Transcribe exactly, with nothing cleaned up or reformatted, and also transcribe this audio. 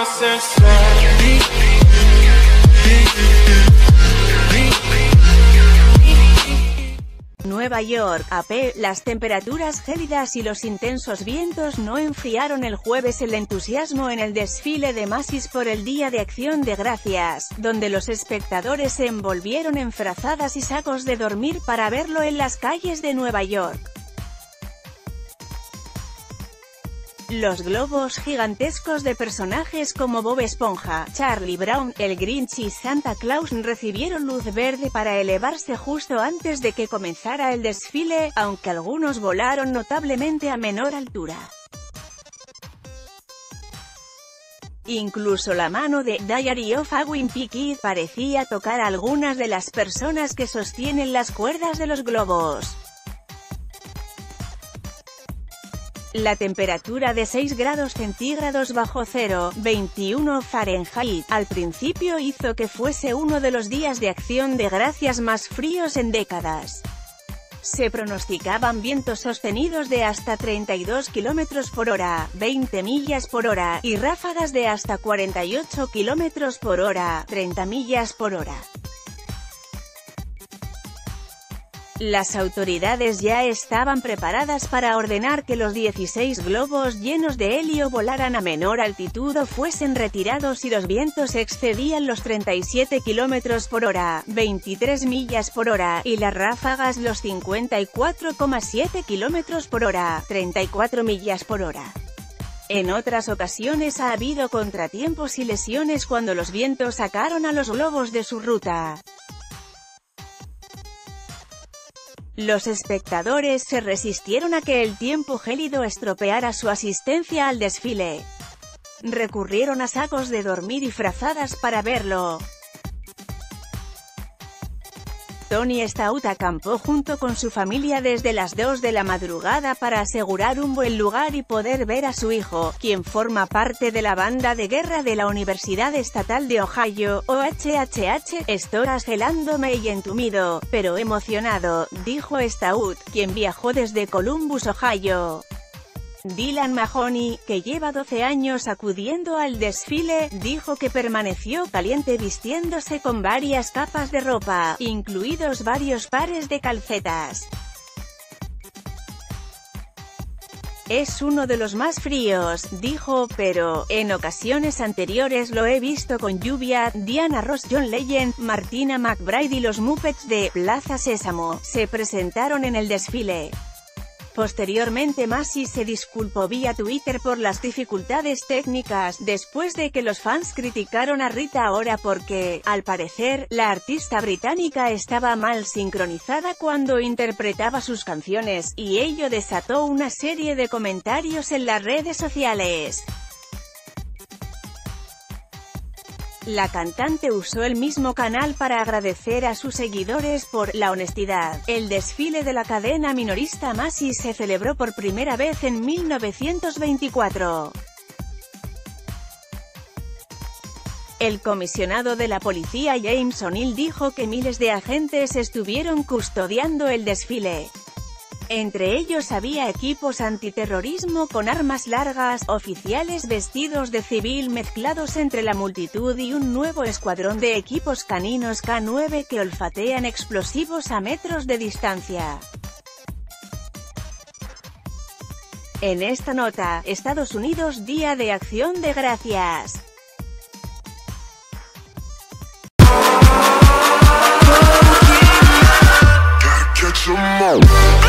Nueva York, A P. Las temperaturas gélidas y los intensos vientos no enfriaron el jueves el entusiasmo en el desfile de Macy's por el Día de Acción de Gracias, donde los espectadores se envolvieron en frazadas y sacos de dormir para verlo en las calles de Nueva York. Los globos gigantescos de personajes como Bob Esponja, Charlie Brown, el Grinch y Santa Claus recibieron luz verde para elevarse justo antes de que comenzara el desfile, aunque algunos volaron notablemente a menor altura. Incluso la mano de Diary of a Wimpy Kid parecía tocar a algunas de las personas que sostienen las cuerdas de los globos. La temperatura de seis grados centígrados bajo cero, veintiuno Fahrenheit, al principio hizo que fuese uno de los días de acción de gracias más fríos en décadas. Se pronosticaban vientos sostenidos de hasta treinta y dos kilómetros por hora, veinte millas por hora, y ráfagas de hasta cuarenta y ocho kilómetros por hora, treinta millas por hora. Las autoridades ya estaban preparadas para ordenar que los dieciséis globos llenos de helio volaran a menor altitud o fuesen retirados si los vientos excedían los treinta y siete kilómetros por hora, veintitrés millas por hora, y las ráfagas los cincuenta y cuatro coma siete kilómetros por hora, treinta y cuatro millas por hora. En otras ocasiones ha habido contratiempos y lesiones cuando los vientos sacaron a los globos de su ruta. Los espectadores se resistieron a que el tiempo gélido estropeara su asistencia al desfile. Recurrieron a sacos de dormir y frazadas para verlo. Tony Stout acampó junto con su familia desde las dos de la madrugada para asegurar un buen lugar y poder ver a su hijo, quien forma parte de la banda de guerra de la Universidad Estatal de Ohio, O H H H. Estoy gelándome y entumido, pero emocionado, dijo Stout, quien viajó desde Columbus, Ohio. Dylan Mahoney, que lleva doce años acudiendo al desfile, dijo que permaneció caliente vistiéndose con varias capas de ropa, incluidos varios pares de calcetas. Es uno de los más fríos, dijo, pero, en ocasiones anteriores lo he visto con lluvia. Diana Ross, John Legend, Martina McBride y los Muppets de Plaza Sésamo se presentaron en el desfile. Posteriormente Macy's se disculpó vía Twitter por las dificultades técnicas, después de que los fans criticaron a Rita Ora porque, al parecer, la artista británica estaba mal sincronizada cuando interpretaba sus canciones, y ello desató una serie de comentarios en las redes sociales. La cantante usó el mismo canal para agradecer a sus seguidores por la honestidad. El desfile de la cadena minorista Macy's se celebró por primera vez en mil novecientos veinticuatro. El comisionado de la policía James O'Neill dijo que miles de agentes estuvieron custodiando el desfile. Entre ellos había equipos antiterrorismo con armas largas, oficiales vestidos de civil mezclados entre la multitud y un nuevo escuadrón de equipos caninos K nueve que olfatean explosivos a metros de distancia. En esta nota, Estados Unidos, Día de Acción de Gracias. Catch 'em all.